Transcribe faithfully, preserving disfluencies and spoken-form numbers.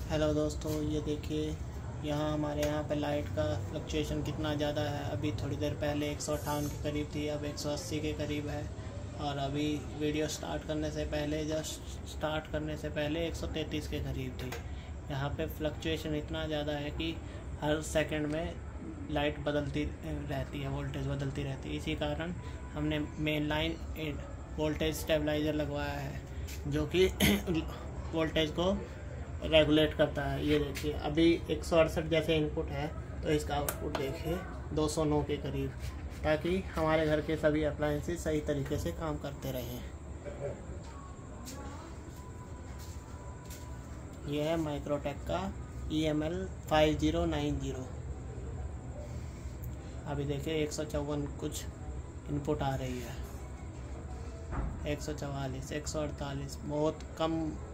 Hello दोस्तों, ये देखिए यहाँ हमारे यहाँ पे लाइट का फ्लक्चुएशन कितना ज़्यादा है। अभी थोड़ी देर पहले एक सौ अट्ठावन के करीब थी, अब एक सौ अस्सी के करीब है। और अभी वीडियो स्टार्ट करने से पहले जस्ट स्टार्ट करने से पहले एक सौ तैंतीस के करीब थी। यहाँ पे फ्लक्चुएशन इतना ज़्यादा है कि हर सेकंड में लाइट बदलती रहती है, वोल्टेज बदलती रहती है। इसी कारण हमने मेन लाइन वोल्टेज स्टेबलाइज़र लगवाया है, जो कि वोल्टेज को रेगुलेट करता है। ये देखिए अभी एक सौ अड़सठ जैसे इनपुट है, तो इसका आउटपुट देखिए दो सौ नौ के करीब, ताकि हमारे घर के सभी अप्लायंसेस सही तरीके से काम करते रहें। यह है माइक्रोटेक का E M L five zero nine zero. अभी देखिए एक सौ चौवन कुछ इनपुट आ रही है, एक सौ चवालीस, एक सौ अड़तालीस, बहुत कम